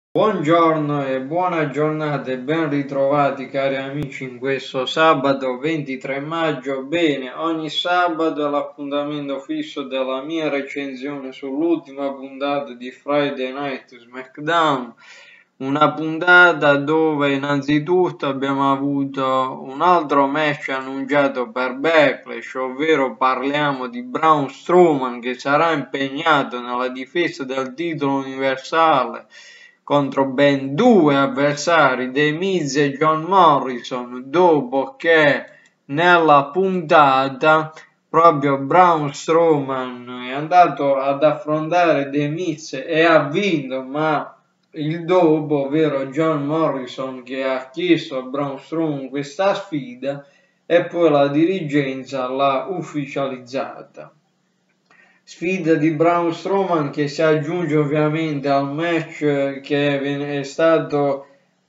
Buongiorno e buona giornata e ben ritrovati cari amici in questo sabato 23 maggio. Bene, ogni sabato è l'appuntamento fisso della mia recensione sull'ultima puntata di Friday Night SmackDown, una puntata dove innanzitutto abbiamo avuto un altro match annunciato per Backlash, ovvero parliamo di Braun Strowman che sarà impegnato nella difesa del titolo universale contro ben due avversari, The Miz e John Morrison, dopo che nella puntata proprio Braun Strowman è andato ad affrontare The Miz e ha vinto, ma il dopo, ovvero John Morrison, che ha chiesto a Braun Strowman questa sfida e poi la dirigenza l'ha ufficializzata. Sfida di Braun Strowman che si aggiunge ovviamente al match che è stato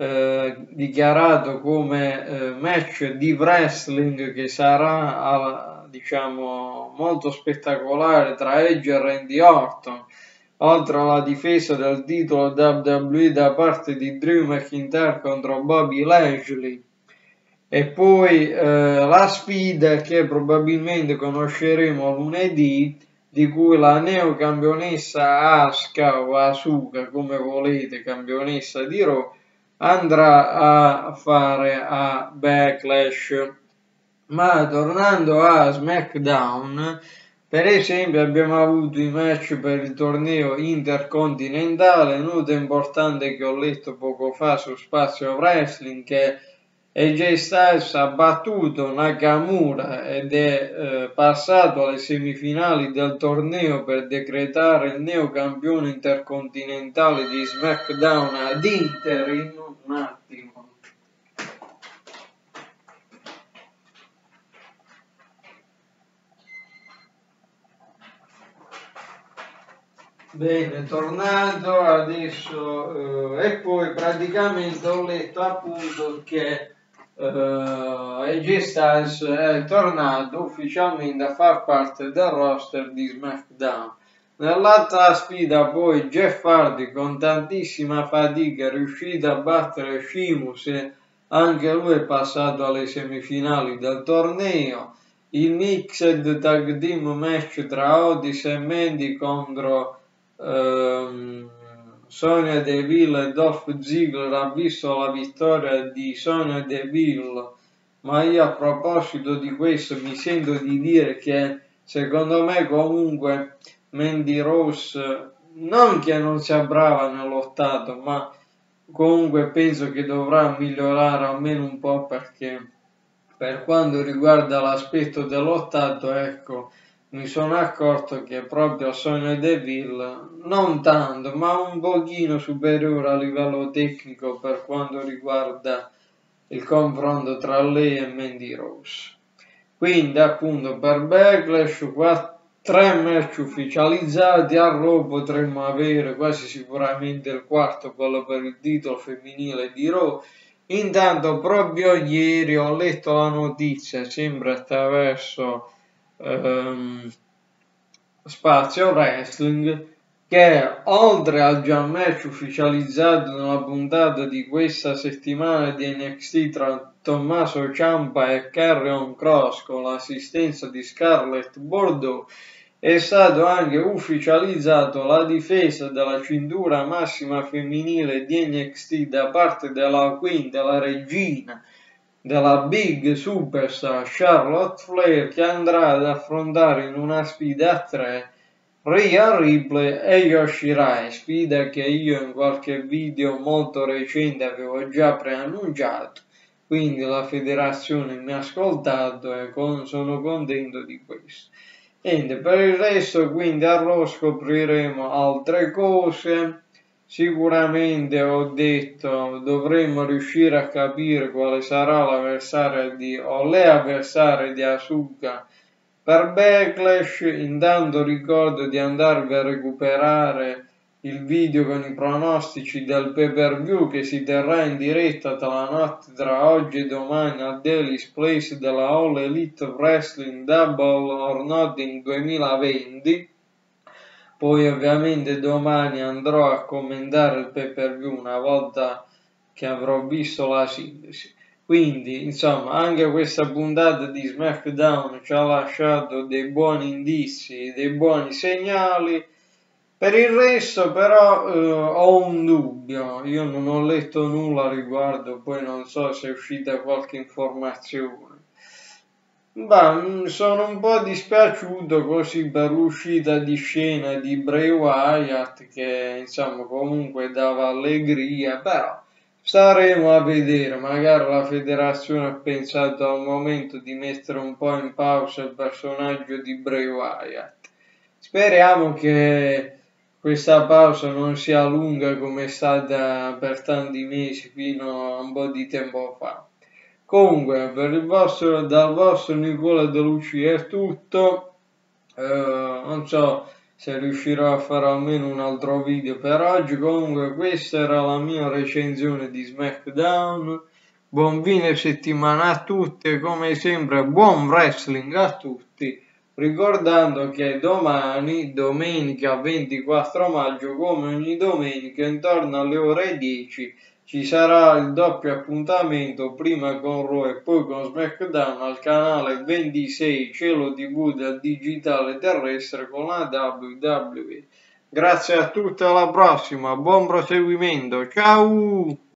dichiarato come match di wrestling, che sarà diciamo molto spettacolare, tra Edge e Randy Orton, oltre alla difesa del titolo WWE da parte di Drew McIntyre contro Bobby Lashley. E poi la sfida che probabilmente conosceremo lunedì, di cui la neocampionessa Asuka o Asuka, come volete, campionessa di Raw, andrà a fare a Backlash. Ma tornando a SmackDown, per esempio abbiamo avuto i match per il torneo intercontinentale, nota importante che ho letto poco fa su Spazio Wrestling, che AJ Styles ha battuto Nakamura ed è passato alle semifinali del torneo per decretare il neocampione intercontinentale di SmackDown ad interim. Un attimo. Bene, tornato adesso e poi praticamente ho letto appunto che AJ Styles è tornato ufficialmente a far parte del roster di SmackDown. Nell'altra sfida poi Jeff Hardy con tantissima fatica è riuscito a battere Sheamus e anche lui è passato alle semifinali del torneo. Il mixed tag team match tra Otis e Mandy contro Sonya Deville e Dolph Ziggler ha visto la vittoria di Sonya Deville, ma io a proposito di questo mi sento di dire che secondo me comunque Mandy Rose non che non sia brava nell'ottato, ma comunque penso che dovrà migliorare almeno un po', perché per quanto riguarda l'aspetto dell'ottato, ecco, mi sono accorto che proprio Sonya Deville non tanto, ma un pochino superiore a livello tecnico per quanto riguarda il confronto tra lei e Mandy Rose. Quindi appunto per Backlash tre match ufficializzati, a Raw potremmo avere quasi sicuramente il quarto, quello per il titolo femminile di Raw. Intanto proprio ieri ho letto la notizia, sempre attraverso Spazio Wrestling, che oltre al già match ufficializzato nella puntata di questa settimana di NXT tra Tommaso Ciampa e Karrion Kross con l'assistenza di Scarlett Bordeaux, è stato anche ufficializzato la difesa della cintura massima femminile di NXT da parte della Queen, della regina, della Big Superstar Charlotte Flair, che andrà ad affrontare in una sfida a tre Rhea Ripley e Yoshirai, sfida che io in qualche video molto recente avevo già preannunciato, quindi la federazione mi ha ascoltato e sono contento di questo. Niente, per il resto quindi a Raw scopriremo altre cose. Sicuramente ho detto dovremmo riuscire a capire quale sarà l'avversario o le avversarie di Asuka per Backlash. Intanto ricordo di andarvi a recuperare il video con i pronostici del pay per view che si terrà in diretta tra la notte tra oggi e domani al Daily's Place della All Elite Wrestling Double or Nothing 2020. Poi ovviamente domani andrò a commentare il pay-per-view una volta che avrò visto la sintesi. Quindi, insomma, anche questa puntata di SmackDown ci ha lasciato dei buoni indizi, dei buoni segnali. Per il resto, però, ho un dubbio. Io non ho letto nulla a riguardo, poi non so se è uscita qualche informazione. Sono un po' dispiaciuto così per l'uscita di scena di Bray Wyatt che insomma comunque dava allegria, però staremo a vedere, magari la federazione ha pensato al momento di mettere un po' in pausa il personaggio di Bray Wyatt. Speriamo che questa pausa non sia lunga come è stata per tanti mesi fino a un po' di tempo fa. Comunque, dal vostro Nicola De Luci è tutto. Non so se riuscirò a fare almeno un altro video per oggi. Comunque, questa era la mia recensione di SmackDown. Buon fine settimana a tutti e come sempre buon wrestling a tutti. Ricordando che domani, domenica 24 maggio, come ogni domenica, intorno alle ore 10, ci sarà il doppio appuntamento, prima con Raw e poi con SmackDown al canale 26 Cielo TV del digitale terrestre con la WWE. Grazie a tutti, alla prossima, buon proseguimento, ciao!